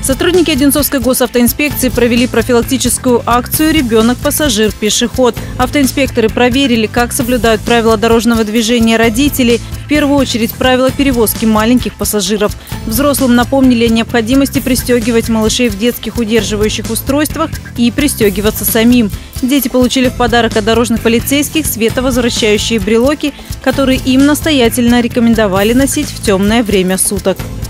Сотрудники Одинцовской госавтоинспекции провели профилактическую акцию «Ребенок-пассажир, пешеход». Автоинспекторы проверили, как соблюдают правила дорожного движения родители, в первую очередь правила перевозки маленьких пассажиров. Взрослым напомнили о необходимости пристегивать малышей в детских удерживающих устройствах и пристегиваться самим. Дети получили в подарок от дорожных полицейских световозвращающие брелоки, которые им настоятельно рекомендовали носить в темное время суток.